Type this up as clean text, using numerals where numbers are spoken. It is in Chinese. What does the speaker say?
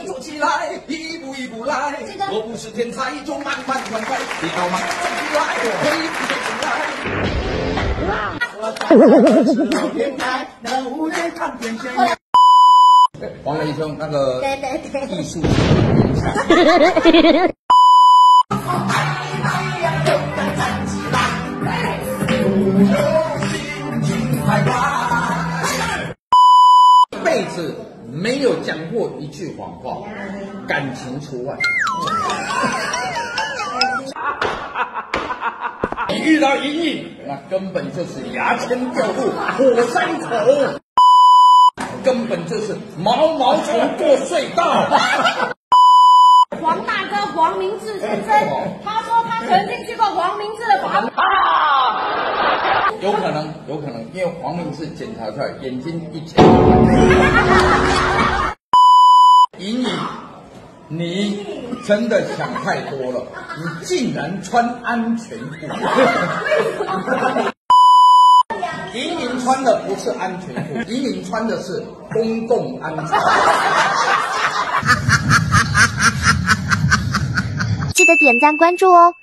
作起来，一步一步来。我不是天才，就慢慢灌溉。你要慢慢做起来，一步一步来。我是老天才，能无人看见天涯。王雷兄，那个艺术原唱。一辈子没有讲过一句谎话，感情除外。你遇到阴影，那根本就是牙签掉入火山口，根本就是毛毛虫过隧道。 黄大哥黄明志先生，他说他曾经去过黄明志的房。 有可能，因为黄明志检查出来眼睛一前。莹莹，你真的想太多了，你竟然穿安全裤。莹莹穿的不是安全裤，莹莹穿的是公共安全。 记得点赞关注哦。